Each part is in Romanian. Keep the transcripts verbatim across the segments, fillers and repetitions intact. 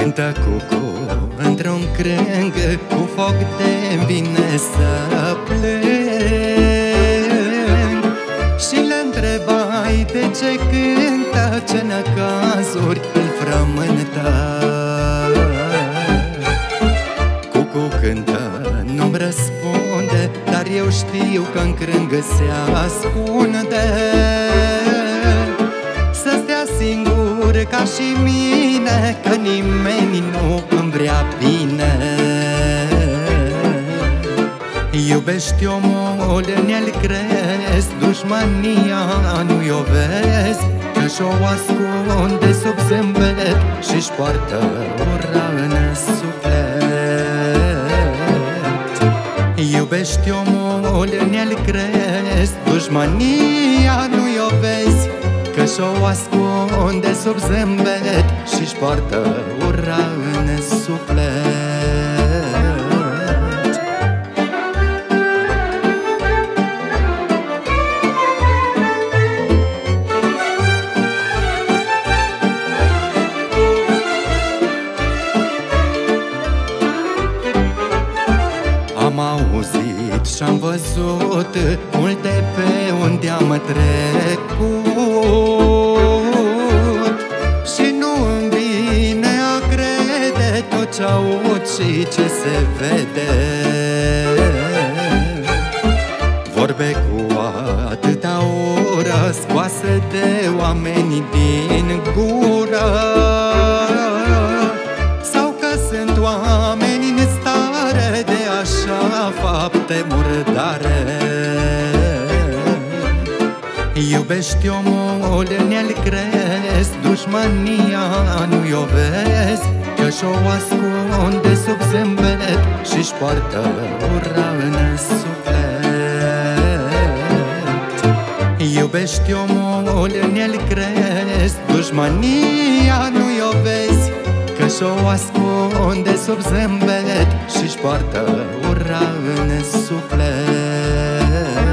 Cântă cucu într-un crâng, cu foc de vine să plâng. Și le-întrebai de ce cântă, ce năcazuri îl frământă. Cucu cântă, nu-mi răspunde, dar eu știu că-n crângă se ascunde. Să stea singur ca și mine, că nimeni nu îmi vrea bine. Iubești omul, ne-l crezi, dușmania nu-i o vezi, că și-o ascunde sub zâmbet și-și poartă ura în suflet. Iubești omul, ne-l crezi, dușmania nu-i o vezi, că și-o ascunde sub zâmbet și-și poartă ura în suflet. Am auzit și-am văzut multe pe unde am trecut, și nu îmi vine a crede tot ce aud și ce se vede. Vorbe cu atâta ură scoase de oameni din gură, sau că sunt oameni în stare de așa fapte murdare. Iubești omul, ne-l crezi, dușmania nu-i o vezi, că și-o ascunde sub zâmbet și-și poartă ura în suflet. Iubești omul, ne-l crezi, dușmania nu-i o vezi, că și-o ascunde sub zâmbet și-și poartă ura în suflet.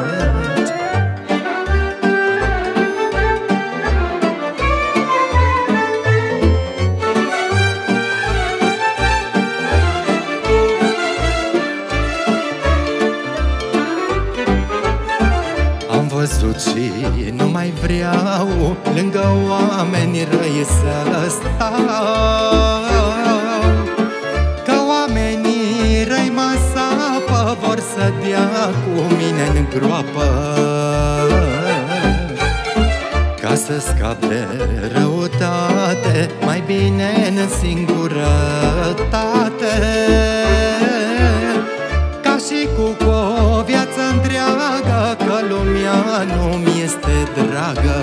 Am văzut și nu mai vreau lângă oameni răi să stau, că oamenii răi mă sapă, vor să dea cu mine în groapă. Ca să scap de răutate, mai bine în singurătate, ca și cu o viață întreagă, că lumea nu-mi este dragă.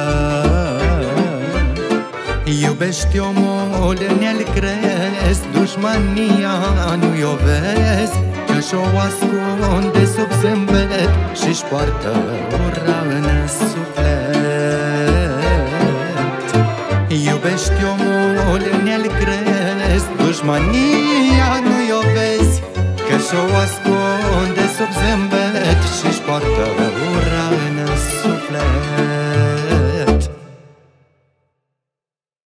Iubești omul, ne-l crezi, dușmania nu-i o vezi, că și-o ascunde sub zâmbet și-și poartă ura în suflet. Iubești omul, ne-l crezi, dușmania nu-i o vezi, că și-o ascunde sub zâmbet și-și poartă